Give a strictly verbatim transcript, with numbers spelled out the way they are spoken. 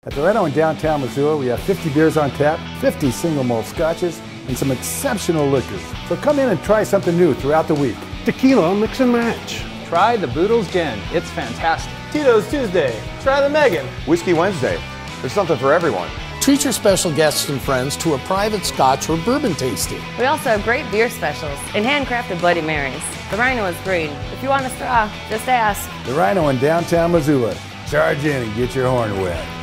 At the Rhino in downtown Missoula, we have fifty beers on tap, fifty single malt scotches, and some exceptional liquors. So come in and try something new throughout the week. Tequila mix and match. Try the Boodles Gin. It's fantastic. Tito's Tuesday. Try the Megan. Whiskey Wednesday. There's something for everyone. Treat your special guests and friends to a private scotch or bourbon tasting. We also have great beer specials and handcrafted Bloody Marys. The Rhino is green. If you want a straw, just ask. The Rhino in downtown Missoula. Charge in and get your horn wet.